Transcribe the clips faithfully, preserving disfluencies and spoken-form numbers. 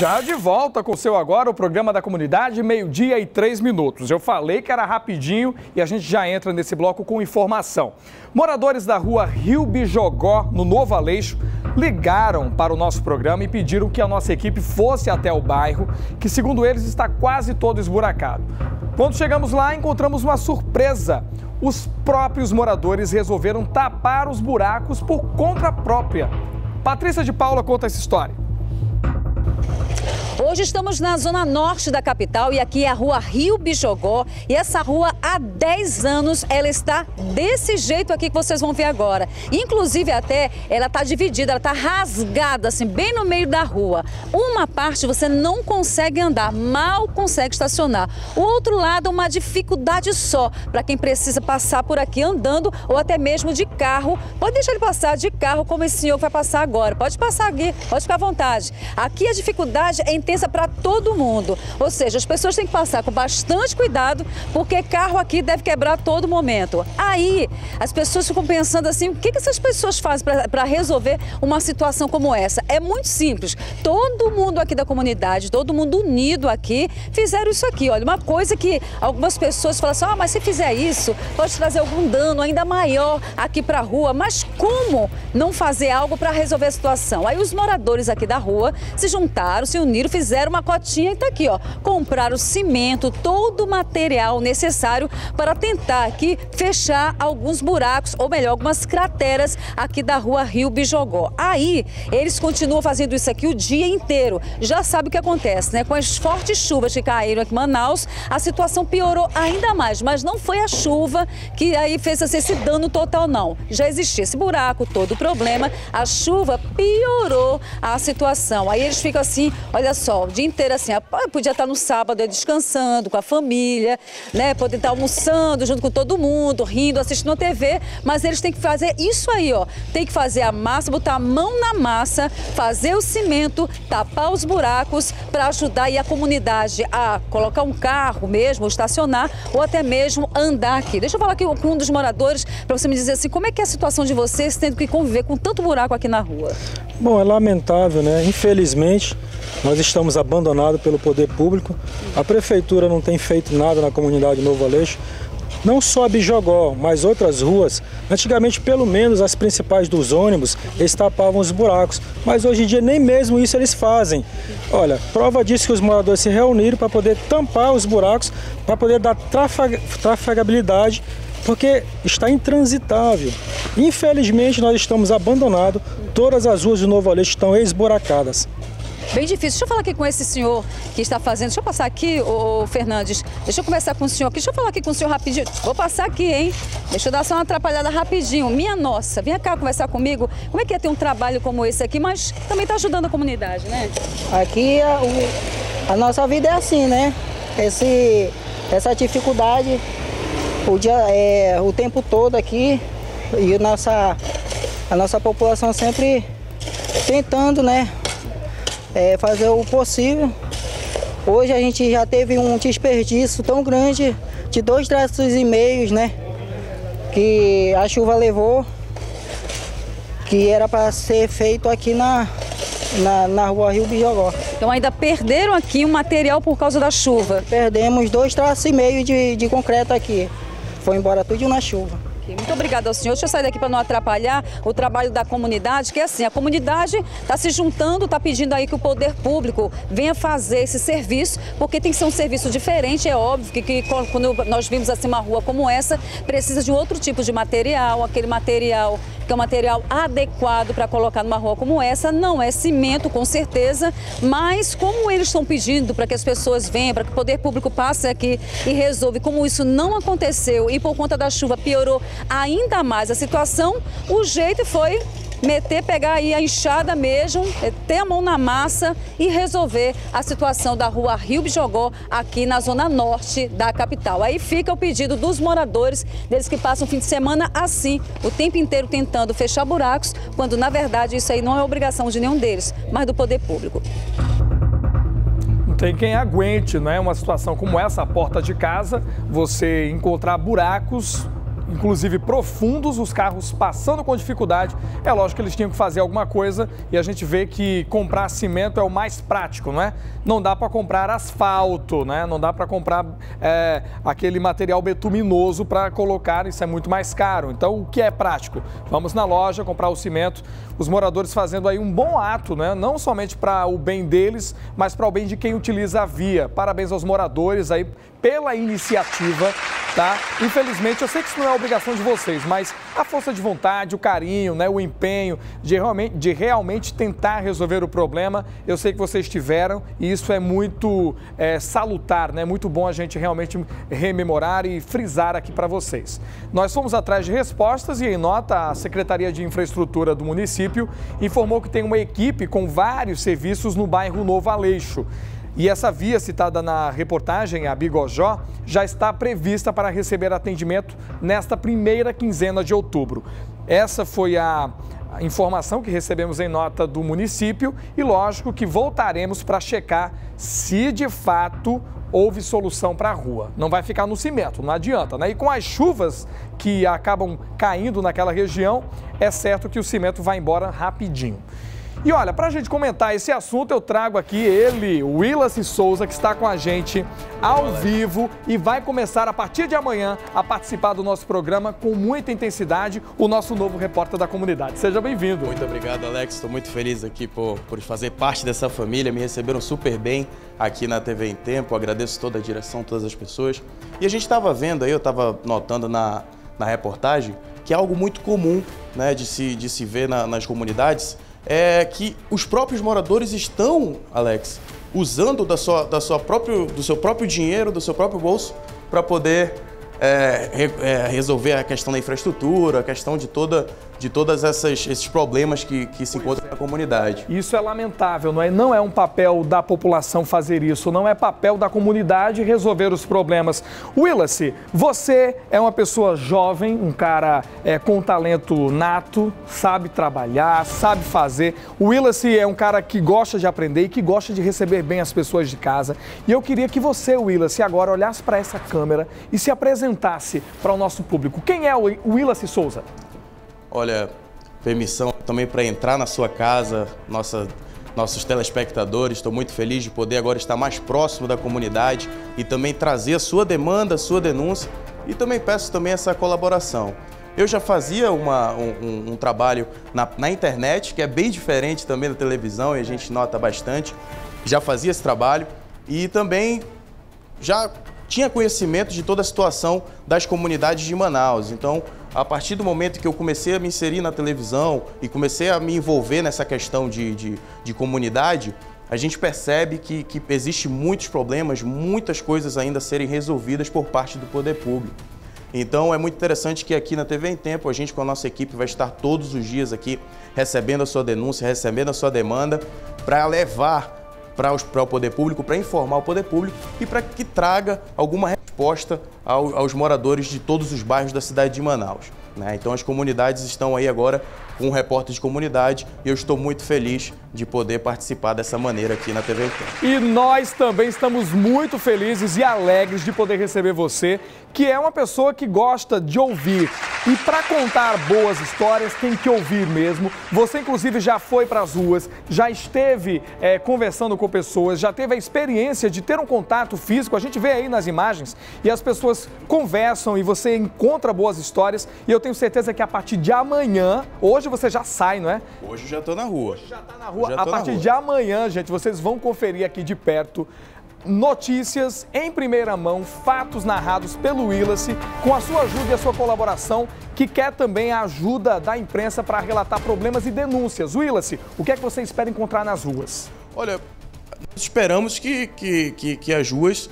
Já de volta com o seu agora, o programa da comunidade, meio-dia e três minutos. Eu falei que era rapidinho e a gente já entra nesse bloco com informação. Moradores da rua Rio Bijogó, no Novo Aleixo, ligaram para o nosso programa e pediram que a nossa equipe fosse até o bairro, que segundo eles está quase todo esburacado. Quando chegamos lá, encontramos uma surpresa. Os próprios moradores resolveram tapar os buracos por conta própria. Patrícia de Paula conta essa história. Hoje estamos na zona norte da capital e aqui é a rua Rio Bijogó. E essa rua, há dez anos, ela está desse jeito aqui que vocês vão ver agora. Inclusive, até, ela está dividida, ela está rasgada, assim, bem no meio da rua. Uma parte você não consegue andar, mal consegue estacionar. O outro lado, uma dificuldade só para quem precisa passar por aqui andando ou até mesmo de carro. Pode deixar ele passar de carro como esse senhor que vai passar agora. Pode passar aqui, pode ficar à vontade. Aqui a dificuldade é intensa para todo mundo, ou seja, as pessoas têm que passar com bastante cuidado, porque carro aqui deve quebrar a todo momento. Aí, as pessoas ficam pensando assim, o que, que essas pessoas fazem para resolver uma situação como essa? É muito simples, todo mundo aqui da comunidade, todo mundo unido aqui, fizeram isso aqui. Olha, uma coisa que algumas pessoas falam assim, ah, mas se fizer isso, pode trazer algum dano ainda maior aqui para a rua, mas como não fazer algo para resolver a situação? Aí os moradores aqui da rua se juntaram, se uniram, fizeram uma cotinha e está aqui, ó. Compraram cimento, todo o material necessário para tentar aqui fechar alguns buracos, ou melhor, algumas crateras aqui da rua Rio Bijogó. Aí, eles continuam fazendo isso aqui o dia inteiro. Já sabe o que acontece, né? Com as fortes chuvas que caíram aqui em Manaus, a situação piorou ainda mais, mas não foi a chuva que aí fez assim, esse dano total, não. Já existia esse buraco, todo o problema, a chuva piorou a situação. Aí eles ficam assim, olha só, o dia inteiro assim, podia estar no sábado descansando com a família, né? Poder estar almoçando junto com todo mundo, rindo, assistindo a T V, mas eles têm que fazer isso aí, ó. Tem que fazer a massa, botar a mão na massa, fazer o cimento, tapar os buracos para ajudar aí a comunidade a colocar um carro mesmo, estacionar ou até mesmo andar aqui. Deixa eu falar aqui com um dos moradores para você me dizer assim, como é que é a situação de vocês tendo que conviver com tanto buraco aqui na rua? Bom, é lamentável, né? Infelizmente, nós estamos abandonados pelo poder público. A prefeitura não tem feito nada na comunidade Novo Aleixo. Não só a Bijogó, mas outras ruas. Antigamente, pelo menos, as principais dos ônibus, eles tapavam os buracos. Mas hoje em dia, nem mesmo isso eles fazem. Olha, prova disso que os moradores se reuniram para poder tampar os buracos, para poder dar trafegabilidade, porque está intransitável. Infelizmente, nós estamos abandonados. Todas as ruas do Novo Aleixo estão esburacadas. Bem difícil. Deixa eu falar aqui com esse senhor que está fazendo. Deixa eu passar aqui, ô Fernandes. Deixa eu conversar com o senhor aqui. Deixa eu falar aqui com o senhor rapidinho. Vou passar aqui, hein? Deixa eu dar só uma atrapalhada rapidinho. Minha nossa, vem cá conversar comigo. Como é que é ter um trabalho como esse aqui, mas também está ajudando a comunidade, né? Aqui a, o, a nossa vida é assim, né? Esse, essa dificuldade o, dia, é, o tempo todo aqui e a nossa, a nossa população sempre tentando, né? É, fazer o possível. Hoje a gente já teve um desperdício tão grande de dois traços e meios, né? Que a chuva levou, que era para ser feito aqui na, na, na rua Rio Bijogó. Então ainda perderam aqui um material por causa da chuva? Perdemos dois traços e meio de, de concreto aqui. Foi embora tudo na chuva. Muito obrigada ao senhor. Deixa eu sair daqui para não atrapalhar o trabalho da comunidade, que é assim, a comunidade está se juntando, está pedindo aí que o poder público venha fazer esse serviço, porque tem que ser um serviço diferente, é óbvio que, que quando nós vimos assim uma rua como essa, precisa de um outro tipo de material, aquele material que é um material adequado para colocar numa rua como essa, não é cimento com certeza, mas como eles estão pedindo para que as pessoas venham, para que o poder público passe aqui e resolva, como isso não aconteceu e por conta da chuva piorou ainda mais a situação, o jeito foi meter, pegar aí a enxada mesmo, ter a mão na massa e resolver a situação da rua Rio Bijogó aqui na zona norte da capital. Aí fica o pedido dos moradores, deles que passam o fim de semana assim, o tempo inteiro tentando fechar buracos, quando na verdade isso aí não é obrigação de nenhum deles, mas do poder público. Não tem quem aguente, né? Uma situação como essa, a porta de casa, você encontrar buracos inclusive profundos, os carros passando com dificuldade. É lógico que eles tinham que fazer alguma coisa e a gente vê que comprar cimento é o mais prático, não é? Não dá para comprar asfalto, né? Não dá para comprar é, aquele material betuminoso para colocar, isso é muito mais caro. Então, o que é prático? Vamos na loja comprar o cimento. Os moradores fazendo aí um bom ato, né? Não somente para o bem deles, mas para o bem de quem utiliza a via. Parabéns aos moradores aí pela iniciativa, tá? Infelizmente, eu sei que isso não é obrigação de vocês, mas a força de vontade, o carinho, né, o empenho de realmente, de realmente tentar resolver o problema, eu sei que vocês tiveram e isso é muito é, salutar, né? Muito bom a gente realmente rememorar e frisar aqui para vocês. Nós fomos atrás de respostas e, em nota, a Secretaria de Infraestrutura do município informou que tem uma equipe com vários serviços no bairro Novo Aleixo. E essa via citada na reportagem, a Bigojó, já está prevista para receber atendimento nesta primeira quinzena de outubro. Essa foi a informação que recebemos em nota do município e, lógico, que voltaremos para checar se de fato houve solução para a rua. Não vai ficar no cimento, não adianta, né? E com as chuvas que acabam caindo naquela região, é certo que o cimento vai embora rapidinho. E olha, para a gente comentar esse assunto, eu trago aqui ele, o Willis Souza, que está com a gente ao vivo e vai começar a partir de amanhã a participar do nosso programa com muita intensidade, o nosso novo repórter da comunidade. Seja bem-vindo. Muito obrigado, Alex. Estou muito feliz aqui por, por fazer parte dessa família. Me receberam super bem aqui na T V em Tempo. Agradeço toda a direção, todas as pessoas. E a gente estava vendo aí, eu estava notando na, na reportagem, que é algo muito comum, né, de, se, de se ver na, nas comunidades, é que os próprios moradores estão, Alex, usando da sua, da sua próprio, do seu próprio dinheiro, do seu próprio bolso, para poder é, re, é, resolver a questão da infraestrutura, a questão de, toda, de todos esses problemas que, que se encontram na comunidade. Isso é lamentável, não é? Não é um papel da população fazer isso, não é papel da comunidade resolver os problemas. Willis, você é uma pessoa jovem, um cara é, com talento nato, sabe trabalhar, sabe fazer. O Willis é um cara que gosta de aprender e que gosta de receber bem as pessoas de casa. E eu queria que você, Willis, agora olhasse para essa câmera e se apresentasse para o nosso público. Quem é o Willis Souza? Olha, permissão também para entrar na sua casa, nossa, nossos telespectadores. Estou muito feliz de poder agora estar mais próximo da comunidade e também trazer a sua demanda, a sua denúncia, e também peço também essa colaboração. Eu já fazia uma, um, um, um trabalho na, na internet, que é bem diferente também da televisão e a gente nota bastante. Já fazia esse trabalho e também já tinha conhecimento de toda a situação das comunidades de Manaus. Então, a partir do momento que eu comecei a me inserir na televisão e comecei a me envolver nessa questão de, de, de comunidade, a gente percebe que, que existe muitos problemas, muitas coisas ainda a serem resolvidas por parte do poder público. Então, é muito interessante que aqui na T V em Tempo, a gente com a nossa equipe vai estar todos os dias aqui recebendo a sua denúncia, recebendo a sua demanda para levar para o poder público, para informar o poder público e para que traga alguma resposta ao, aos moradores de todos os bairros da cidade de Manaus, né? Então as comunidades estão aí agora com um repórter de comunidade e eu estou muito feliz de poder participar dessa maneira aqui na T V em Tempo. E nós também estamos muito felizes e alegres de poder receber você, que é uma pessoa que gosta de ouvir. E para contar boas histórias, tem que ouvir mesmo. Você, inclusive, já foi para as ruas, já esteve é, conversando com pessoas, já teve a experiência de ter um contato físico. A gente vê aí nas imagens e as pessoas conversam e você encontra boas histórias. E eu tenho certeza que a partir de amanhã, hoje você já sai, não é? Hoje já estou na rua. Hoje já está na rua. A partir de amanhã, gente, vocês vão conferir aqui de perto notícias em primeira mão, fatos narrados pelo Willis, com a sua ajuda e a sua colaboração, que quer também a ajuda da imprensa para relatar problemas e denúncias. Willis, o que é que você espera encontrar nas ruas? Olha, nós esperamos que, que, que, que as ruas,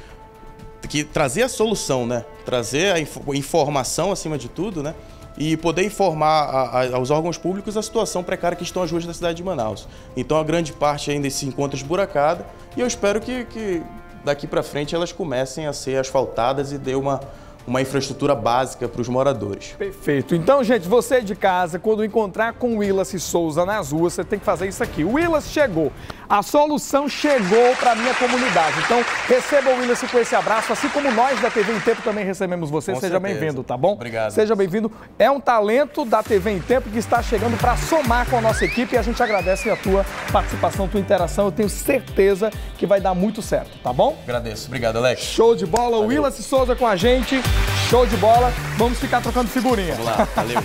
que trazer a solução, né? Trazer a inf informação acima de tudo, né? E poder informar a, a, aos órgãos públicos a situação precária que estão as ruas da cidade de Manaus. Então, a grande parte ainda se encontra esburacada e eu espero que, que daqui para frente elas comecem a ser asfaltadas e dê uma, uma infraestrutura básica para os moradores. Perfeito. Então, gente, você de casa, quando encontrar com o Willis Souza nas ruas, você tem que fazer isso aqui. O Willis chegou. A solução chegou para a minha comunidade. Então, receba o Willis com esse abraço, assim como nós da T V em Tempo também recebemos você. Com Seja bem-vindo, tá bom? Obrigado. Seja bem-vindo. É um talento da T V em Tempo que está chegando para somar com a nossa equipe e a gente agradece a tua participação, a tua interação. Eu tenho certeza que vai dar muito certo, tá bom? Agradeço. Obrigado, Alex. Show de bola. Valeu. Willis Souza com a gente. Show de bola. Vamos ficar trocando figurinha. Vamos lá. Valeu.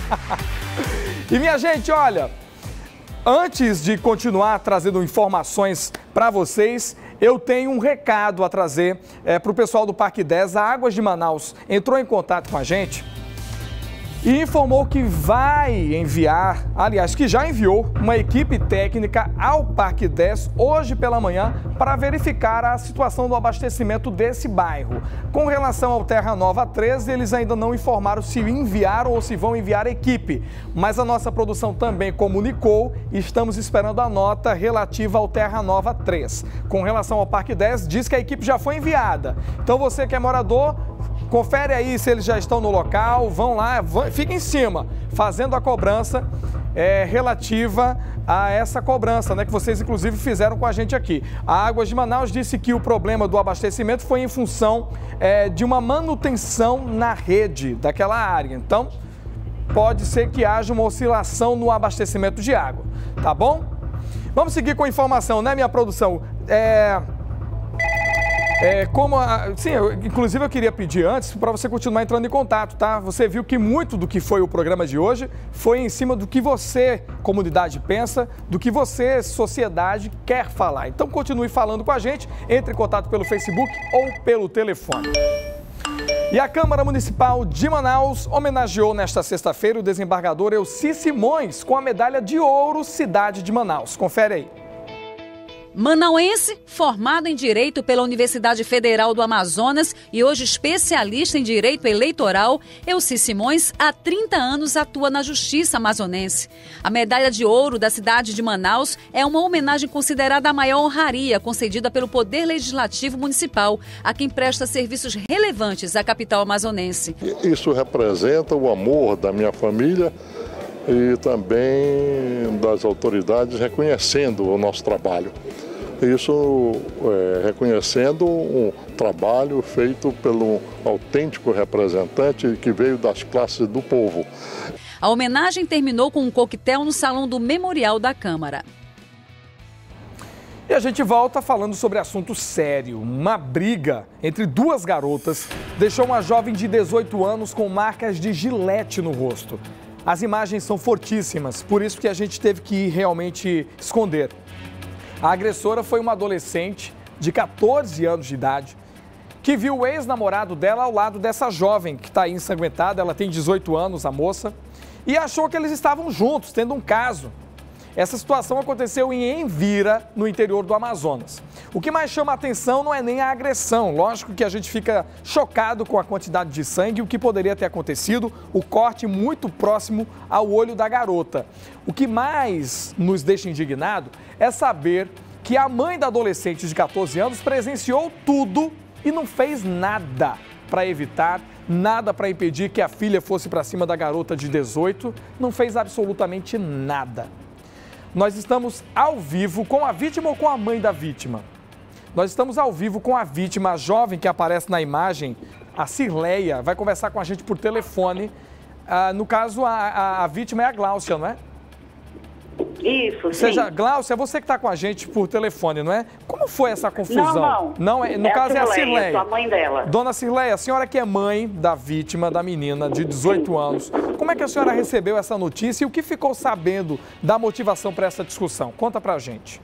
E minha gente, olha... Antes de continuar trazendo informações para vocês, eu tenho um recado a trazer é, para o pessoal do Parque dez. A Águas de Manaus entrou em contato com a gente e informou que vai enviar, aliás, que já enviou uma equipe técnica ao Parque dez hoje pela manhã para verificar a situação do abastecimento desse bairro. Com relação ao Terra Nova treze, eles ainda não informaram se enviaram ou se vão enviar equipe, mas a nossa produção também comunicou e estamos esperando a nota relativa ao Terra Nova três. Com relação ao Parque dez, diz que a equipe já foi enviada. Então você que é morador, confere aí se eles já estão no local, vão lá, vão, fica em cima, fazendo a cobrança é, relativa a essa cobrança, né, que vocês inclusive fizeram com a gente aqui. A Águas de Manaus disse que o problema do abastecimento foi em função é, de uma manutenção na rede daquela área. Então, pode ser que haja uma oscilação no abastecimento de água, tá bom? Vamos seguir com a informação, né, minha produção? É... É, como a, sim, eu, inclusive eu queria pedir antes para você continuar entrando em contato, tá? Você viu que muito do que foi o programa de hoje foi em cima do que você, comunidade, pensa, do que você, sociedade, quer falar. Então continue falando com a gente, entre em contato pelo Facebook ou pelo telefone. E a Câmara Municipal de Manaus homenageou nesta sexta-feira o desembargador Elci Simões com a medalha de ouro Cidade de Manaus. Confere aí. Manauense, formado em Direito pela Universidade Federal do Amazonas e hoje especialista em Direito Eleitoral, Elci Simões há trinta anos atua na Justiça amazonense. A medalha de ouro da cidade de Manaus é uma homenagem considerada a maior honraria concedida pelo Poder Legislativo Municipal a quem presta serviços relevantes à capital amazonense. Isso representa o amor da minha família e também das autoridades reconhecendo o nosso trabalho. Isso é, reconhecendo um trabalho feito pelo autêntico representante que veio das classes do povo. A homenagem terminou com um coquetel no salão do Memorial da Câmara. E a gente volta falando sobre assunto sério. Uma briga entre duas garotas deixou uma jovem de dezoito anos com marcas de gilete no rosto. As imagens são fortíssimas, por isso que a gente teve que realmente esconder. A agressora foi uma adolescente de quatorze anos de idade que viu o ex-namorado dela ao lado dessa jovem que está aí ensanguentada. Ela tem dezoito anos, a moça, e achou que eles estavam juntos, tendo um caso. Essa situação aconteceu em Envira, no interior do Amazonas. O que mais chama a atenção não é nem a agressão. Lógico que a gente fica chocado com a quantidade de sangue e o que poderia ter acontecido, o corte muito próximo ao olho da garota. O que mais nos deixa indignado é saber que a mãe da adolescente de quatorze anos presenciou tudo e não fez nada para evitar, nada para impedir que a filha fosse para cima da garota de dezoito, não fez absolutamente nada. Nós estamos ao vivo com a vítima ou com a mãe da vítima? Nós estamos ao vivo com a vítima, a jovem que aparece na imagem, a Cirleia, vai conversar com a gente por telefone. Ah, no caso, a, a, a vítima é a Gláucia, não é? Isso, Ou seja, sim. Gláucia, é você que está com a gente por telefone, não é? Como foi essa confusão? Não, não. Não é, no é caso a é a Cirleia, Cirleia. sou a mãe dela. Dona Cirleia, a senhora que é mãe da vítima, da menina de dezoito anos, como é que a senhora recebeu essa notícia e o que ficou sabendo da motivação para essa discussão? Conta pra gente.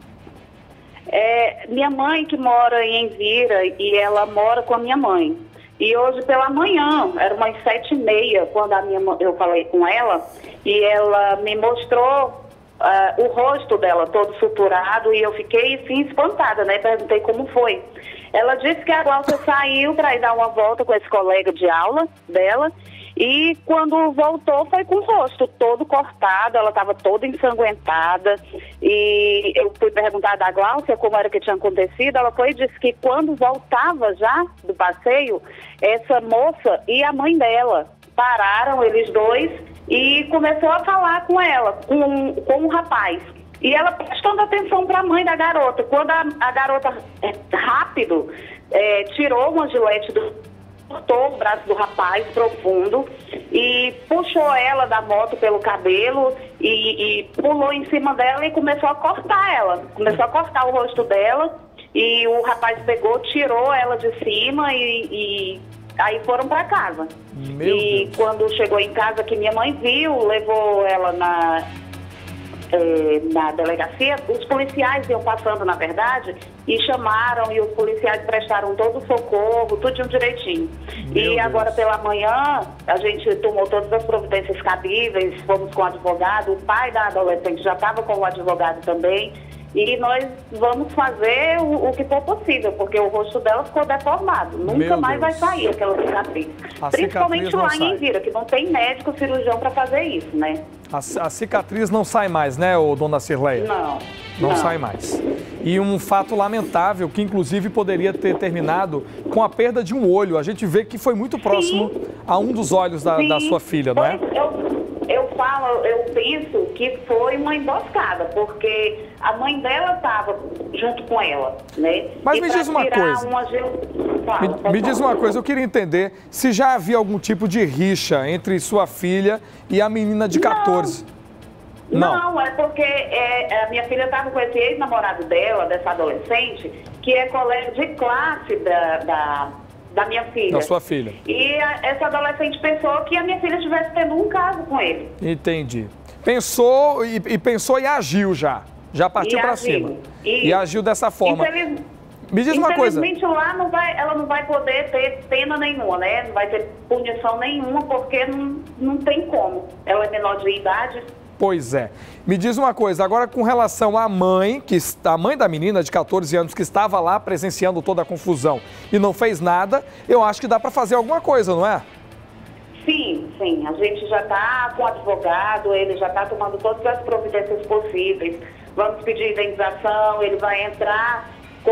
É, minha mãe que mora em Envira e ela mora com a minha mãe. E hoje pela manhã, era umas sete e meia, quando a minha, eu falei com ela, e ela me mostrou uh, o rosto dela todo suturado e eu fiquei assim espantada, né? Perguntei como foi. Ela disse que a Gláucia saiu para ir dar uma volta com esse colega de aula dela e quando voltou foi com o rosto todo cortado, ela estava toda ensanguentada e eu fui perguntar da Gláucia como era que tinha acontecido. Ela foi e disse que quando voltava já do passeio, essa moça e a mãe dela pararam, eles dois, e começou a falar com ela, com, com um rapaz. E ela prestando atenção para a mãe da garota. Quando a, a garota, é, rápido, é, tirou uma gilete do... cortou o braço do rapaz profundo e puxou ela da moto pelo cabelo e, e pulou em cima dela e começou a cortar ela. Começou a cortar o rosto dela e o rapaz pegou, tirou ela de cima e, e aí foram para casa. Meu e Deus. Quando chegou em casa, que minha mãe viu, levou ela na... É, na delegacia, os policiais iam passando, na verdade, e chamaram, e os policiais prestaram todo o socorro, tudo direitinho. Meu e agora Deus. pela manhã, a gente tomou todas as providências cabíveis, fomos com o advogado, o pai da adolescente já estava com o advogado também, e nós vamos fazer o, o que for possível, porque o rosto dela ficou deformado. Nunca Meu mais Deus. vai sair aquela cicatriz. A Principalmente cicatriz não lá sai. em Envira, que não tem médico cirurgião para fazer isso, né? A, a cicatriz não sai mais, né, ô, dona Cirleia? Não. Não sai mais. E um fato lamentável, que inclusive poderia ter terminado com a perda de um olho. A gente vê que foi muito próximo Sim. a um dos olhos da, da Sim. sua filha, não é? Pois Eu, eu falo, eu penso que foi uma emboscada, porque a mãe dela estava junto com ela, né? Mas E me pra diz uma tirar coisa. Uma... Fala, Me, pode me diz falar. uma coisa, eu queria entender se já havia algum tipo de rixa entre sua filha e a menina de quatorze. Não, é porque é, a minha filha estava com esse ex-namorado dela, dessa adolescente, que é colega de classe da, da, da minha filha. Da sua filha. E a, essa adolescente pensou que a minha filha estivesse tendo um caso com ele. Entendi. Pensou e, e pensou e agiu já. Já partiu E para agiu. cima. E- E agiu dessa forma. Infeliz- Me diz uma coisa. Infelizmente lá não vai, ela não vai poder ter pena nenhuma, né? Não vai ter punição nenhuma, porque não, não tem como. Ela é menor de idade. Pois é. Me diz uma coisa, agora com relação à mãe, que está- a mãe da menina de quatorze anos que estava lá presenciando toda a confusão e não fez nada, eu acho que dá para fazer alguma coisa, não é? Sim, sim. A gente já está com o advogado, ele já está tomando todas as providências possíveis. Vamos pedir indenização, ele vai entrar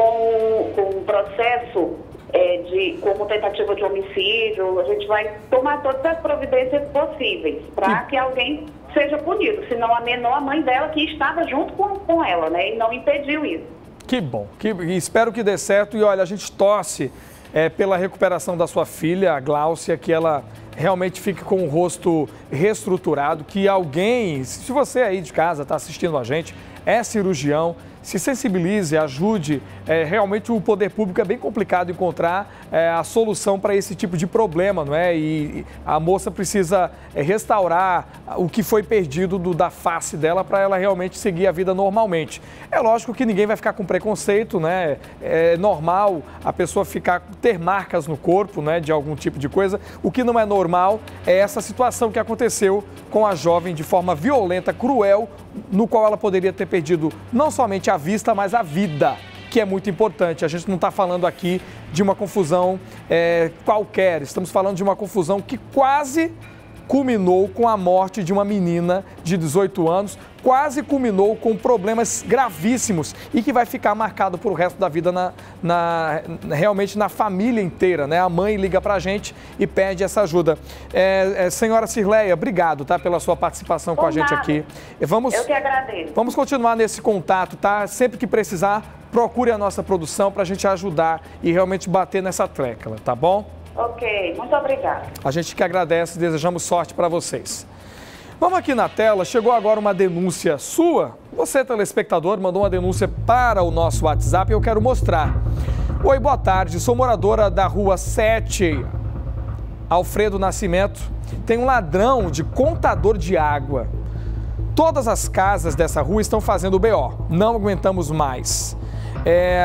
com, com um processo é, de, como tentativa de homicídio. A gente vai tomar todas as providências possíveis para que alguém seja punido. Senão a menor, a mãe dela, que estava junto com, com ela, né? E não impediu isso. Que bom, que, e espero que dê certo e olha, a gente torce é, pela recuperação da sua filha, a Gláucia, que ela realmente fique com o rosto reestruturado, que alguém, se você aí de casa está assistindo a gente, é cirurgião, se sensibilize, ajude. É, realmente o poder público é bem complicado encontrar é, a solução para esse tipo de problema, não é? E, e a moça precisa é, restaurar o que foi perdido do, da face dela para ela realmente seguir a vida normalmente. É lógico que ninguém vai ficar com preconceito, né? É normal a pessoa ficar, ter marcas no corpo, né, de algum tipo de coisa. O que não é normal é essa situação que aconteceu com a jovem de forma violenta, cruel, no qual ela poderia ter perdido não somente a vista, mas a vida, que é muito importante. A gente não está falando aqui de uma confusão é, qualquer, estamos falando de uma confusão que quase culminou com a morte de uma menina de dezoito anos, quase culminou com problemas gravíssimos e que vai ficar marcado para o resto da vida na, na, realmente na família inteira, né? A mãe liga para a gente e pede essa ajuda. É, é, senhora Cirleia, obrigado, tá, pela sua participação com a gente aqui. Vamos, Eu que agradeço. Vamos continuar nesse contato, tá? Sempre que precisar, procure a nossa produção para a gente ajudar e realmente bater nessa tecla, tá bom? Ok, muito obrigada. A gente que agradece e desejamos sorte para vocês. Vamos aqui na tela, chegou agora uma denúncia sua. Você, telespectador, mandou uma denúncia para o nosso WhatsApp e eu quero mostrar. Oi, boa tarde, sou moradora da rua sete, Alfredo Nascimento. Tem um ladrão de contador de água. Todas as casas dessa rua estão fazendo B O. Não aguentamos mais. É...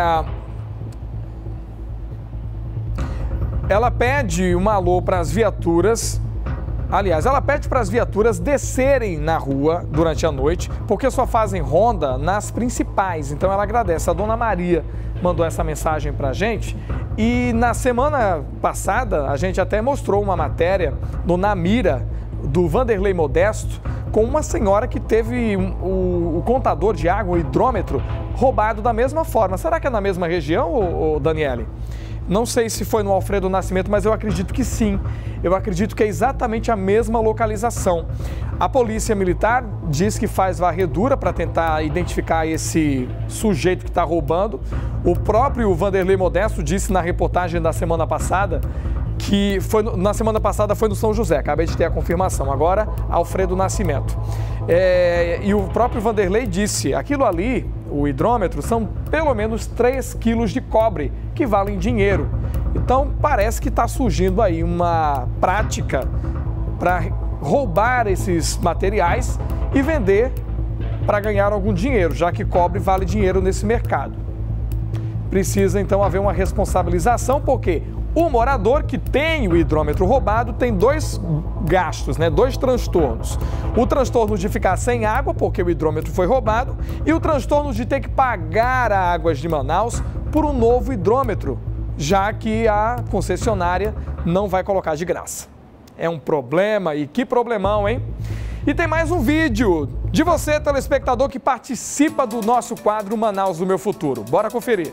Ela pede um alô para as viaturas. Aliás, ela pede para as viaturas descerem na rua durante a noite, porque só fazem ronda nas principais. Então ela agradece. A dona Maria mandou essa mensagem para a gente. E na semana passada, a gente até mostrou uma matéria no Na Mira, do Vanderlei Modesto, com uma senhora que teve um, o, o contador de água, o hidrômetro, roubado da mesma forma. Será que é na mesma região, ô, ô, Daniele? Não sei se foi no Alfredo Nascimento, mas eu acredito que sim. Eu acredito que é exatamente a mesma localização. A Polícia Militar diz que faz varredura para tentar identificar esse sujeito que está roubando. O próprio Vanderlei Modesto disse na reportagem da semana passada que foi na semana passada foi no São José, acabei de ter a confirmação, agora Alfredo Nascimento. É, e o próprio Vanderlei disse, aquilo ali, o hidrômetro, são pelo menos três quilos de cobre, que valem dinheiro. Então parece que está surgindo aí uma prática para roubar esses materiais e vender para ganhar algum dinheiro, já que cobre vale dinheiro nesse mercado. Precisa então haver uma responsabilização, porque o morador que tem o hidrômetro roubado tem dois gastos, né? Dois transtornos. O transtorno de ficar sem água, porque o hidrômetro foi roubado, e o transtorno de ter que pagar a Águas de Manaus por um novo hidrômetro, já que a concessionária não vai colocar de graça. É um problema, e que problemão, hein? E tem mais um vídeo de você, telespectador, que participa do nosso quadro Manaus do Meu Futuro. Bora conferir.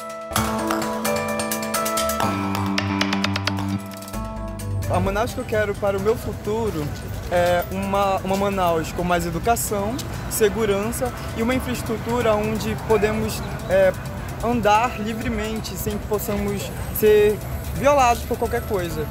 A Manaus que eu quero para o meu futuro é uma, uma Manaus com mais educação, segurança e uma infraestrutura onde podemos é, andar livremente sem que possamos ser violados por qualquer coisa.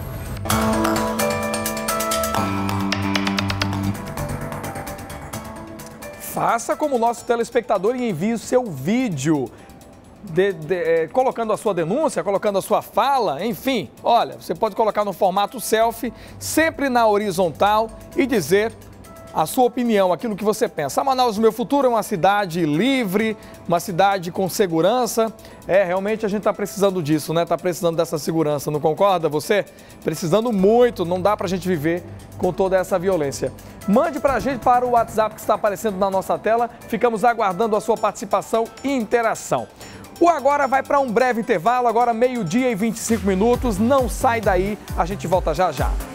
Faça como o nosso telespectador e envie o seu vídeo. De, de, é, colocando a sua denúncia, colocando a sua fala, enfim, olha, você pode colocar no formato selfie, sempre na horizontal e dizer a sua opinião, aquilo que você pensa. A Manaus do Meu Futuro é uma cidade livre, uma cidade com segurança. É, realmente a gente está precisando disso, né? Está precisando dessa segurança, não concorda você? Precisando muito, não dá para a gente viver com toda essa violência. Mande para a gente para o WhatsApp que está aparecendo na nossa tela. Ficamos aguardando a sua participação e interação. O Agora vai para um breve intervalo, agora meio-dia e vinte e cinco minutos. Não sai daí, a gente volta já já.